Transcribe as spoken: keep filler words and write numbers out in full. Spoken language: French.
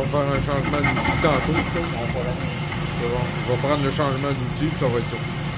faire un changement d'outil tantôt, je pense. C'est bon. Je vais prendre le changement d'outil, puis ça va être ça.